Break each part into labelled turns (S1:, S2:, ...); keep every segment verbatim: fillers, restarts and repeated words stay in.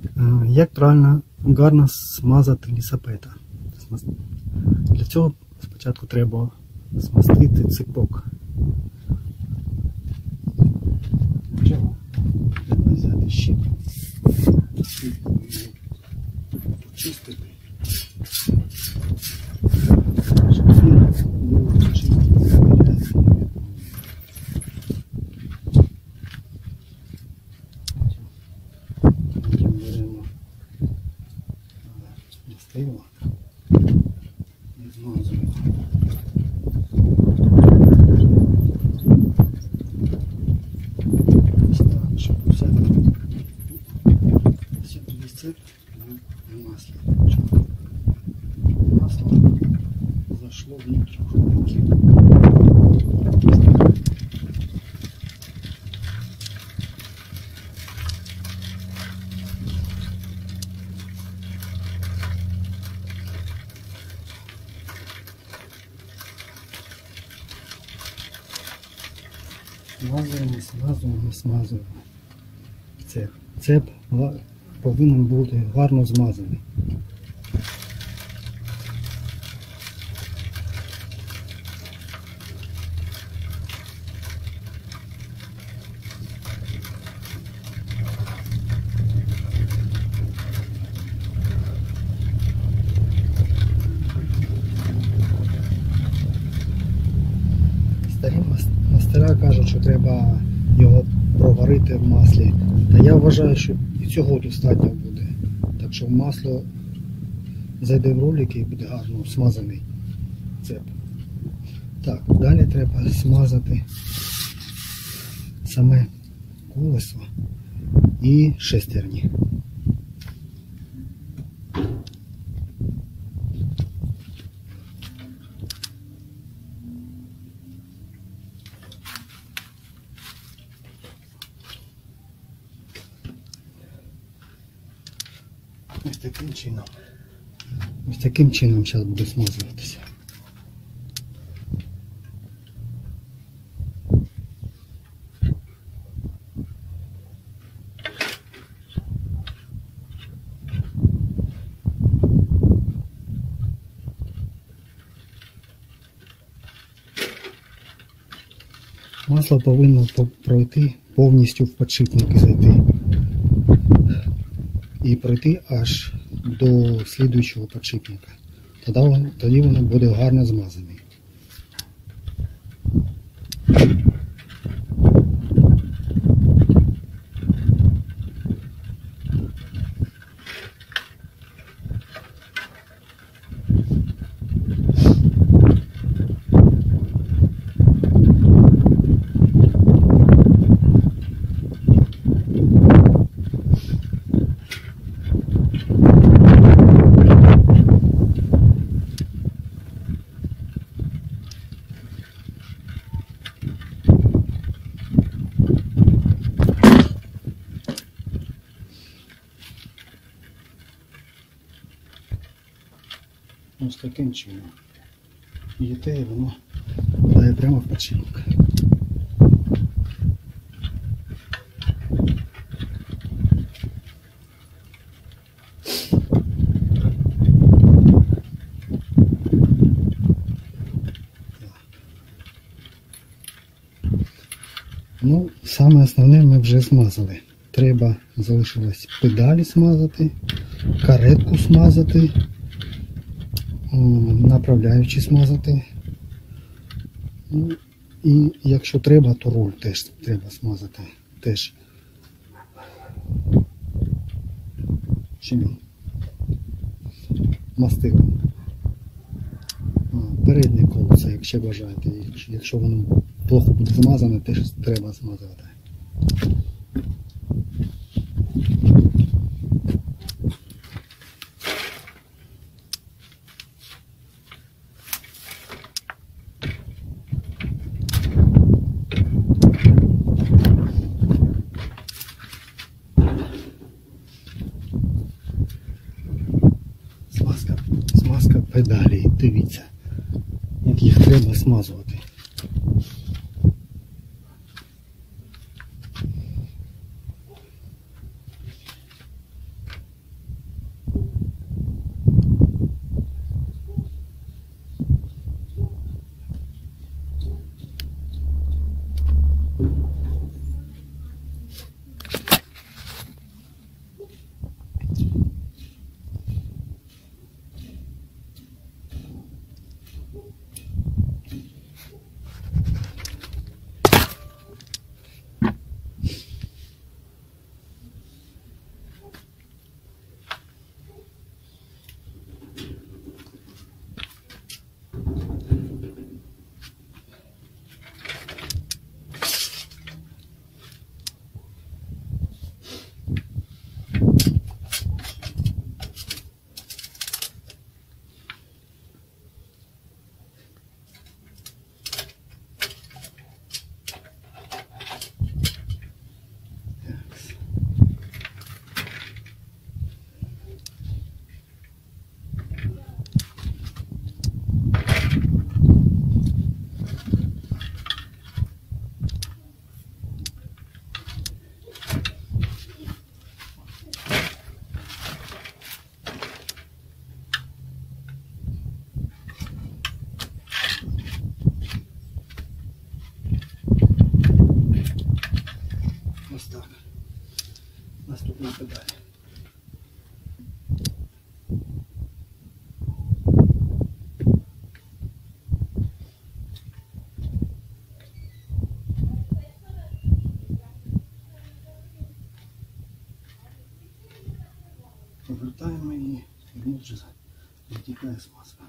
S1: Як правильно гарно смазати лісапета? Для цього спочатку треба змастити ципок. Треба взяти щіпку, почистити, щоб він був чистий. Потім беремо мастило і змазуємо. Щоб все весь цеп на маслі. Щоб масло зашло внутрь ролики. Смазуємо, смазуємо, смазуємо. Цеп. Цеп повинен бути гарно змазаний. Старі мастера кажуть, що треба його проварити в маслі. Та я вважаю, що і цього достатньо буде. Так що масло зайде в ролики і буде гарно смазаний цеп. Так, далі треба смазати саме колесо і шестерні. Ось таким чином. Ось таким чином зараз буде смазуватися. Масло повинно пройти повністю в підшипник і зайти. І пройти аж до слідуючого підшипника. Тоді, тоді воно буде гарно змазаний. Ось таким чином. І те воно дає прямо в підшипник. Ну, саме основне ми вже змазали. Треба залишилось педалі смазати, каретку смазати, направляючи смазати. Ну, і якщо треба, то руль теж треба смазати. Теж. Чим? Мастилом. Переднє колесо, якщо бажаєте. Якщо воно плохо буде змазане, теж треба змазувати. Смазка, смазка педалі, дивіться, як їх треба смазувати. на педалі. Повертаємо її, і в них вже витікає смазка.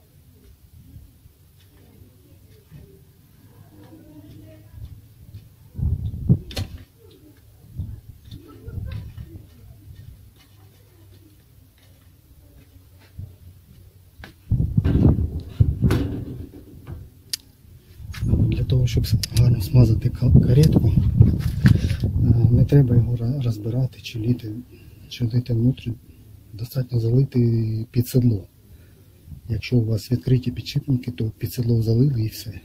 S1: Для того, щоб гарно смазати каретку, не треба його розбирати чи лити, чи лити внутрі. Достатньо залити під седло. Якщо у вас відкриті підшипники, то під седло залили і все.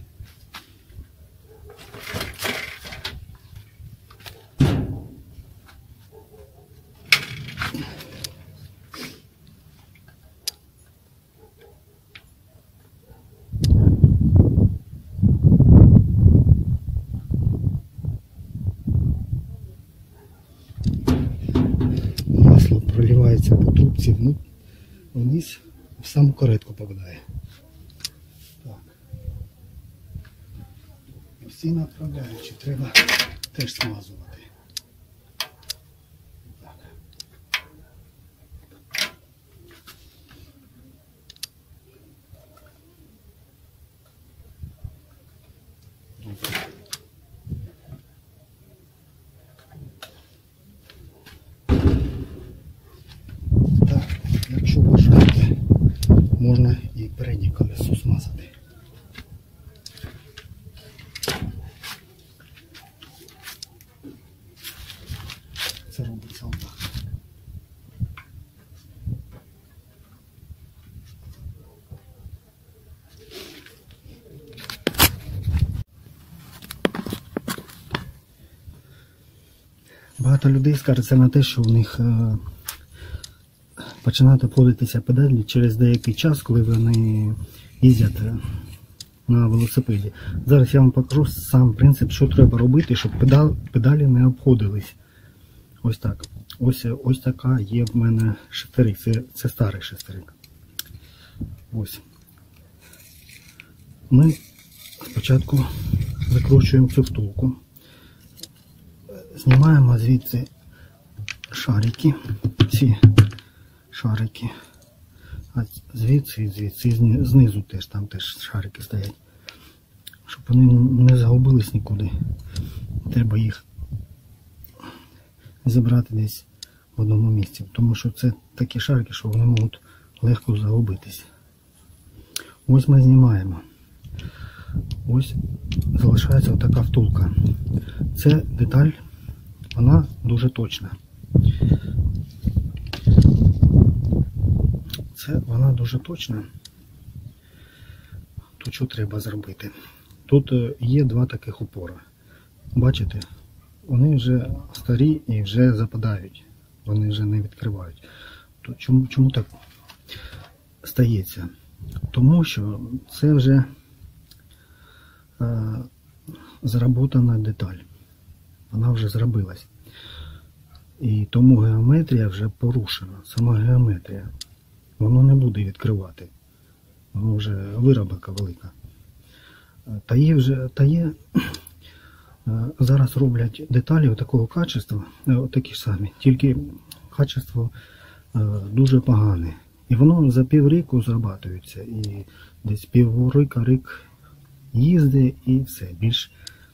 S1: Масло проливається по трубці вниз, в саму каретку попадає. Так. Всі направляючі треба теж смазувати. Так. Добре. Якщо бажаєте, можна і переднє колесо смазати. Це робиться отак. Багато людей скаржаться на те, що у них починати обходитися педалі через деякий час, коли вони їздять на велосипеді. Зараз я вам покажу сам принцип, що треба робити, щоб педаль, педалі не обходились. Ось так. Ось, ось така є в мене шестерик. Це, це старий шестерик. Ось. Ми спочатку закручуємо цю втулку. Знімаємо звідси шарики. Ці шарики. А звідси і звідси, і знизу теж, там теж шарики стоять. Щоб вони не загубились нікуди. Треба їх зібрати десь в одному місці. Тому що це такі шарики, що вони можуть легко загубитись. Ось ми знімаємо. Ось залишається така втулка. Це деталь, вона дуже точна. Це вона дуже точна. Тут що треба зробити? Тут є два таких упори. Бачите? Вони вже старі і вже западають. Вони вже не відкривають. То чому, чому так стається? Тому що це вже е, зроботана деталь. Вона вже зробилась. І тому геометрія вже порушена. Сама геометрія. Воно не буде відкривати. Воно вже виробка велика. Та є вже, та є, зараз роблять деталі такого качества, такі самі, тільки качество дуже погане. І воно за півроку зрабатується. І десь півроку рік їздить і все. Більш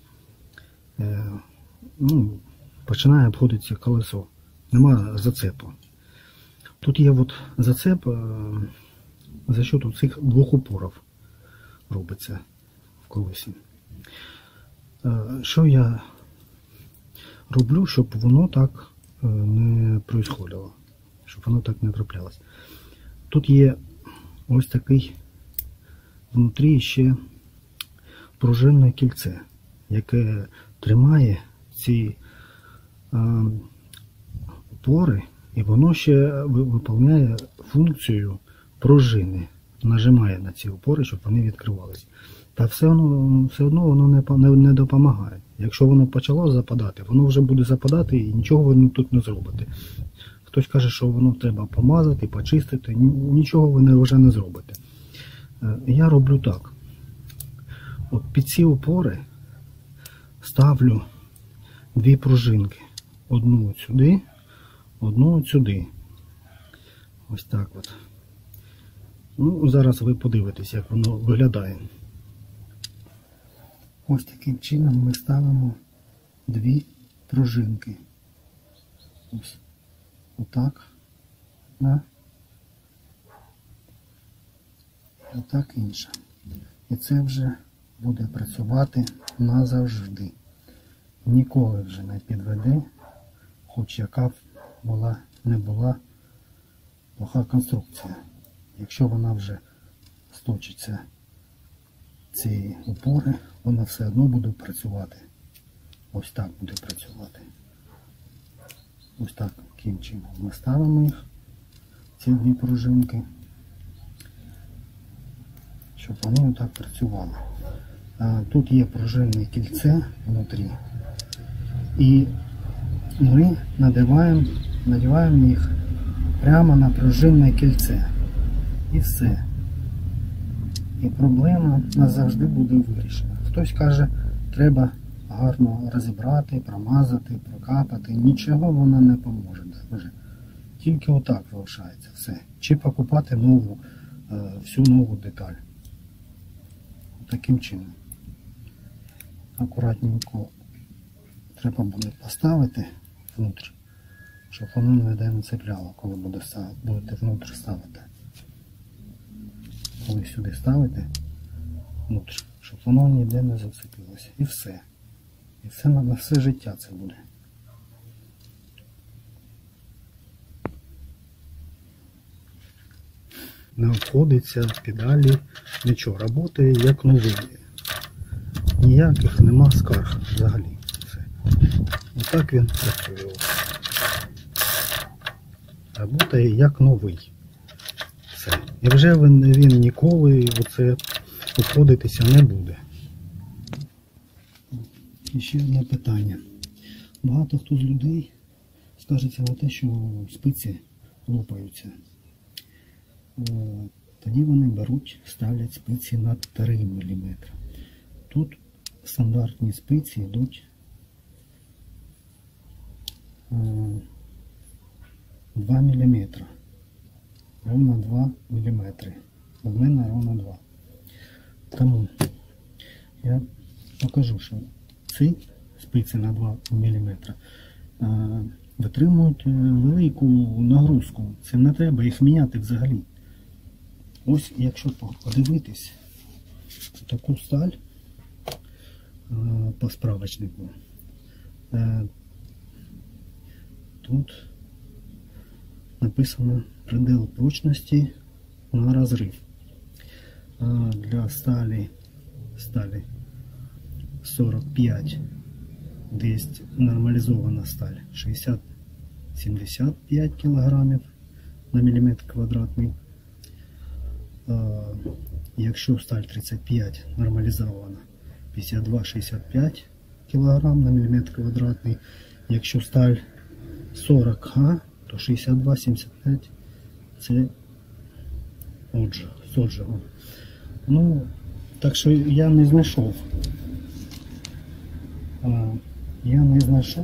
S1: ну, починає обходитися колесо. Нема зацепу. Тут є от зацеп за счет цих двох упорів робиться в колесі. Що я роблю, щоб воно так не происходило, щоб воно так не траплялось. Тут є ось такий внутрі ще пружинне кільце, яке тримає ці упори. І воно ще виконує функцію пружини. Нажимає на ці опори, щоб вони відкривалися. Та все одно, все одно воно не, не, не допомагає. Якщо воно почало западати, воно вже буде западати і нічого ви тут не зробите. Хтось каже, що воно треба помазати, почистити, нічого ви вже не зробите. Я роблю так. От під ці опори ставлю дві пружинки. Одну от сюди, одну от сюди. Ось так от. Ну, зараз ви подивитесь, як воно виглядає. Ось таким чином ми ставимо дві пружинки. Ось. Отак. На. Отак інша. І це вже буде працювати назавжди. Ніколи вже не підведе, хоч яка б була, не була плоха конструкція. Якщо вона вже сточиться ці опори, вона все одно буде працювати. Ось так буде працювати. Ось так кінчимо. Ми ставимо їх, ці дві пружинки, щоб вони отак працювали. А тут є пружинне кільце внутрі. І ми надіваємо, надіваємо їх прямо на пружинне кільце. І все. І проблема назавжди буде вирішена. Хтось каже, треба гарно розібрати, промазати, прокапати. Нічого воно не поможе. Вже. Тільки отак залишається все. Чи покупати нову, всю нову деталь. Таким чином. Акуратненько треба буде поставити внутрі, щоб воно ніде не цепляло, коли буде ставити, будете внутрі ставити. Коли сюди ставите внутрі, щоб воно ніде не зацепилося. І все. І все на, на все життя це буде. Не обходиться педалі, нічого. Работає як новий. Ніяких нема скарг взагалі. Все. Отак він працює. Работає як новий. Все. І вже він, він ніколи оце обходитися не буде. І ще одне питання. Багато хто з людей скажеться на те, що спиці лопаються. Тоді вони беруть, ставлять спиці на три міліметри. Тут стандартні спиці йдуть два міліметри. Ровно два міліметри. У мене ровно два. Тому я покажу, що ці спиці на два міліметри витримують велику нагрузку. Це не треба їх міняти взагалі. Ось, якщо подивитись таку сталь по справочнику, тут написано предел прочності на розрив. Для сталі, сталі сорок п'ять, десь нормалізована сталь шістдесят-сімдесят п'ять кілограмів на міліметр квадратний. Якщо сталь тридцять п'ять нормалізована, п'ятдесят два - шістдесят п'ять кілограм на міліметр квадратний. Якщо сталь сорок га, то шістдесят два - сімдесят п'ять це отже, отже. Ну, так що я не знайшов. А, я не знайшов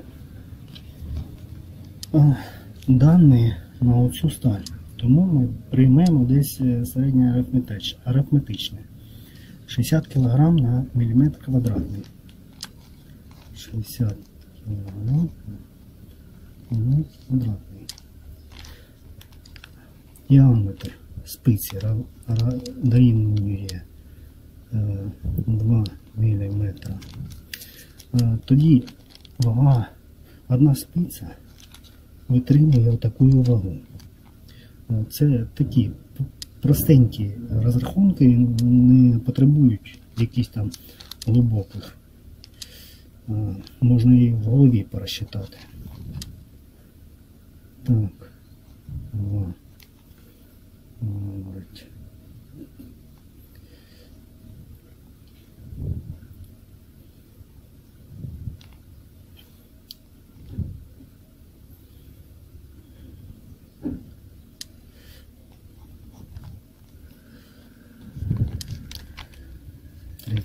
S1: а, дані на оцю сталь. Тому ми приймемо десь середнє арифметичне. шістдесят кілограм на міліметр квадратний. шістдесят кілограм на міліметр квадратний. Діаметр спиці дорівнює два міліметри. Тоді вага, одна спиця витримує таку вагу. Це такі простенькі розрахунки, не потребують якісь там глибоких. Можна і в голові порозчитати. Так. Два.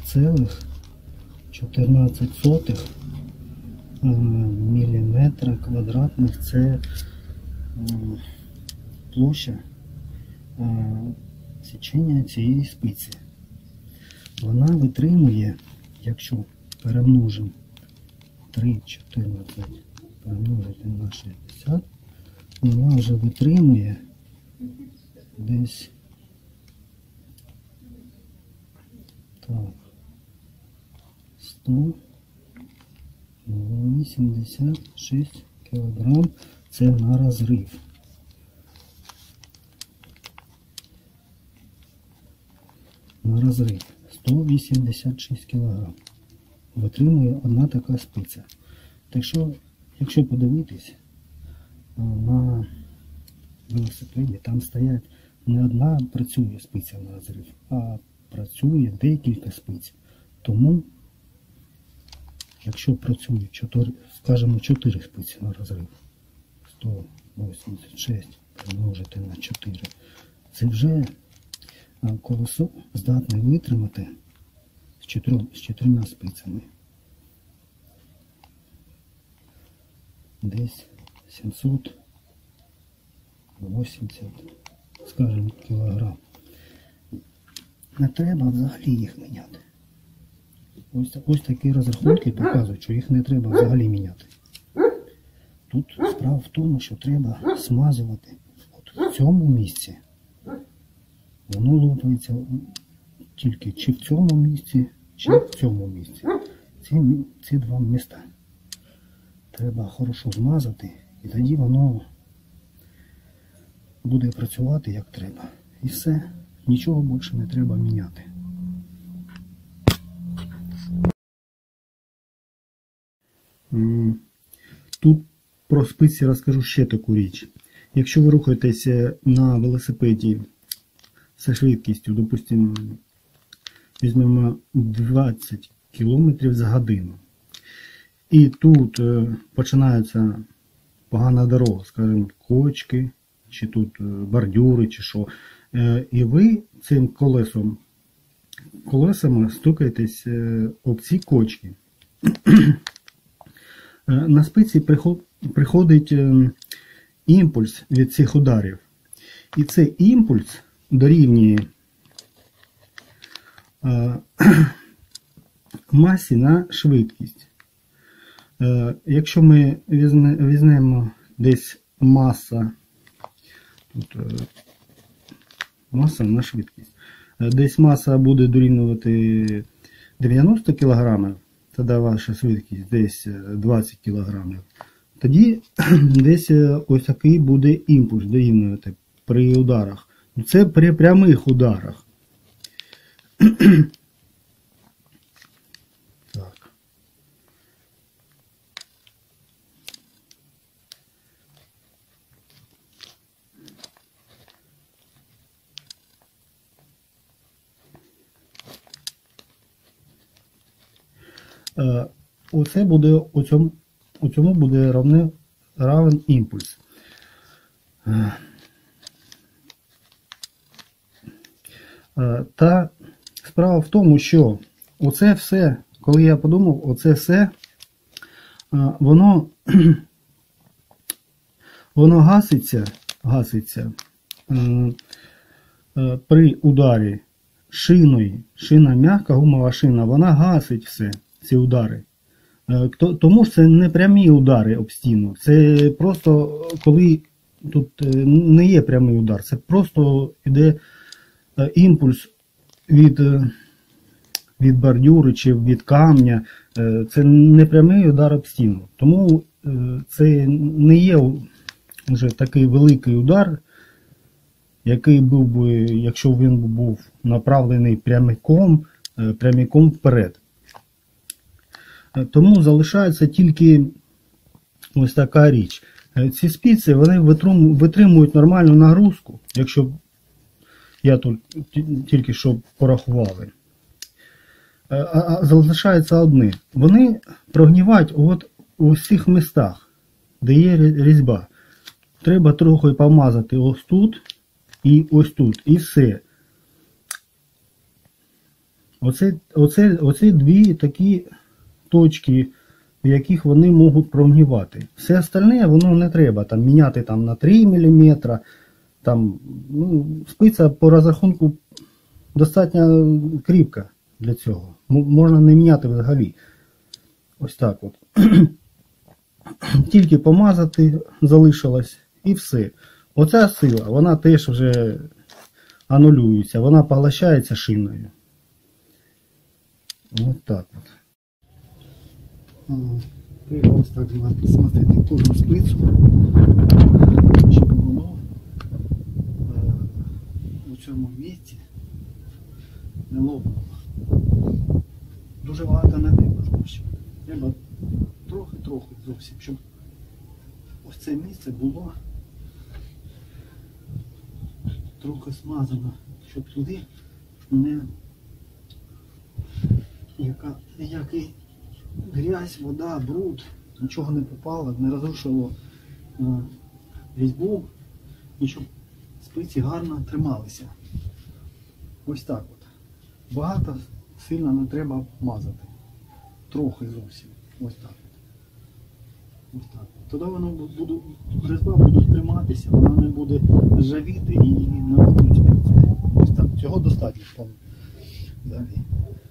S1: цілих чотирнадцять сотих міліметра квадратних. Це площа січення цієї спиці. Вона витримує, якщо перемножимо три чотирнадцять помножити на шістдесят, вона вже витримує десь так, сто вісімдесят шість кілограм. Це на розрив. На розрив сто вісімдесят шість кілограм витримує одна така спиця. Так що, якщо подивитись на велосипеді, там стоять не одна працює спиця на розрив, а працює декілька спиць. Тому, якщо працює, чотири, скажімо, чотири спиці на розрив, сто вісімдесят шість помножити на чотири, це вже колесо здатне витримати з, чотирьох, з чотирма спицями десь сімсот вісімдесят, скажімо, кілограм. Не треба взагалі їх міняти. Ось, ось такі розрахунки показують, що їх не треба взагалі міняти. Тут справа в тому, що треба смазувати от в цьому місці. Воно лопається тільки чи в цьому місці, чи в цьому місці. Ці, ці два міста треба хорошо змазати, і тоді воно буде працювати як треба. І все, нічого більше не треба міняти. Тут про спиці розкажу ще таку річ. Якщо ви рухаєтеся на велосипеді зі швидкістю, допустимо, візьмемо двадцять кілометрів за годину, і тут починається погана дорога, скажімо, кочки, чи тут бордюри, чи що, і ви цим колесом, колесами стукаєтесь об ці кочки. На спиці приходить імпульс від цих ударів. І цей імпульс дорівнює масі на швидкість. Якщо ми візьмемо десь маса, тут маса на швидкість, десь маса буде дорівнювати дев'яносто кілограмів, тоді ваша швидкість десь двадцять кілограмів. Тоді десь ось такий буде імпульс дорівнювати при ударах. Це при прямих ударах. Так. Оце буде, у цьому, у цьому буде равне, равен імпульс. Та справа в тому, що оце все, коли я подумав, оце все, воно, воно гаситься, гаситься при ударі шиною. Шина м'яка, гумова шина, вона гасить все, ці удари. Тому що це не прямі удари об стіну. Це просто, коли тут не є прямий удар, це просто йде імпульс від, від бордюри чи від камня. Це не прямий удар об стіну. Тому це не є вже такий великий удар, який був би, якщо він був направлений прямиком, прямиком вперед. Тому залишається тільки ось така річ. Ці спиці, вони витримують нормальну нагрузку, якщо я тут тільки що порахували. А залишається одне. Вони прогнівають от у всіх містах, де є різьба. Треба трохи помазати ось тут і ось тут. І все. Оце, оце, оце дві такі точки, в яких вони можуть прогнівати. Все остальне воно не треба там міняти там, на три міліметри. Там, ну, спиця по розрахунку достатньо кріпка для цього. Можна не міняти взагалі. Ось так от. Тільки помазати залишилось і все. Оця сила, вона теж вже анулюється, вона поглощається шиною. Ось так от. Треба ось так змастити кожну спицю, щоб воно у цьому місці не лопнуло. Дуже багато не треба змащувати. Треба трохи-трохи зовсім, щоб ось це місце було трохи смазано, щоб туди не яка, ніякий грязь, вода, бруд, нічого не попало, не розрушило е, різьбу, і щоб спиці гарно трималися. Ось так от. Багато сильно не треба мазати. Трохи зовсім. Ось так. Ось так. Тоді воно буде, різьба буде триматися, вона не буде ржавіти і не лопнуть спиці. Ось так. Цього достатньо. Далі.